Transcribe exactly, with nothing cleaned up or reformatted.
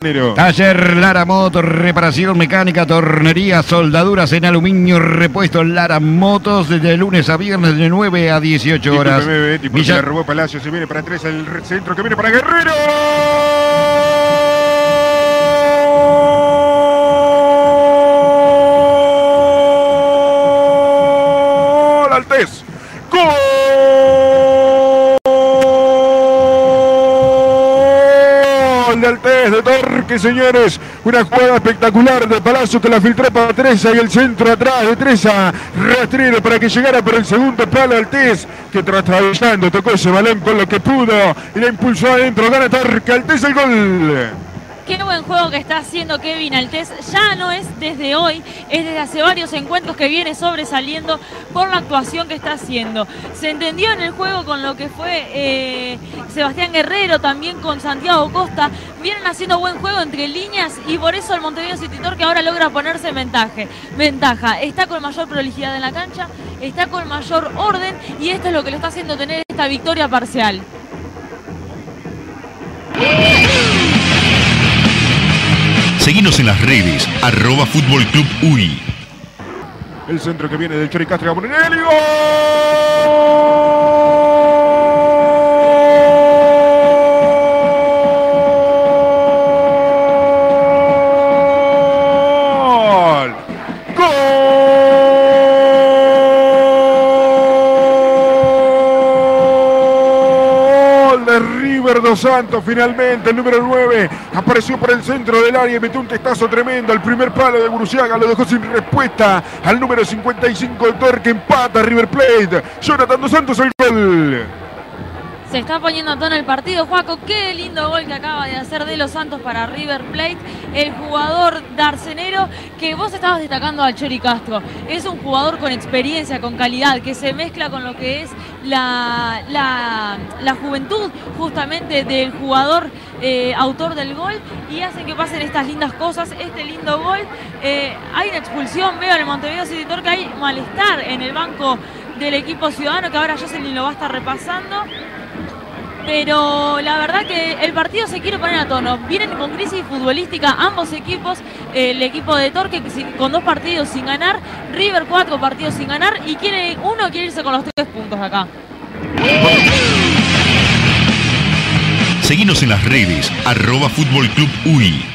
Taller Lara Motos, reparación mecánica, tornería, soldaduras en aluminio, repuestos Lara Motos, desde lunes a viernes de nueve a dieciocho horas. Tipo, Villa... robó Palacio, se viene para tres, el centro que viene para Guerrero. ¡Gol! Altés. ¡Gol! De Altés, de Torque, señores. Una jugada espectacular de Palacio que la filtró para Treza y el centro atrás de Treza. Rastrero para que llegara por el segundo palo Altés, que trastabillando tocó ese balón con lo que pudo y la impulsó adentro. Gana Torque, Altés el gol. Qué buen juego que está haciendo Kevin Altés. Ya no es desde hoy, es desde hace varios encuentros que viene sobresaliendo por la actuación que está haciendo. Se entendió en el juego con lo que fue eh, Sebastián Guerrero, también con Santiago Costa. Vienen haciendo buen juego entre líneas y por eso el Montevideo City Torque ahora logra ponerse en ventaja. ventaja. Está con mayor prolijidad en la cancha, está con mayor orden y esto es lo que le está haciendo tener esta victoria parcial. Seguinos en las redes, arroba Fútbol Club U I. El centro que viene del Chori Castro a Bonelli. ¡Gol! ¡Gol! De River dos Santos, finalmente el número nueve apareció por el centro del área y metió un testazo tremendo al primer palo de Guruciaga, lo dejó sin respuesta al número cincuenta y cinco de Torque, empata River Plate. Jonathan dos Santos el gol. Se está poniendo a tono el partido, Juaco. Qué lindo gol que acaba de hacer de los Santos para River Plate. El jugador darcenero que vos estabas destacando al Chori Castro. Es un jugador con experiencia, con calidad, que se mezcla con lo que es la, la, la juventud justamente del jugador eh, autor del gol y hacen que pasen estas lindas cosas, este lindo gol. Eh, hay una expulsión, veo en el Montevideo City Torque, hay malestar en el banco del equipo ciudadano que ahora Jocelyn lo va a estar repasando. Pero la verdad que el partido se quiere poner a tono. Vienen con crisis futbolística ambos equipos. El equipo de Torque con dos partidos sin ganar. River cuatro partidos sin ganar. Y quiere uno quiere irse con los tres puntos acá. Seguinos en las redes, arroba Fútbol Club U I.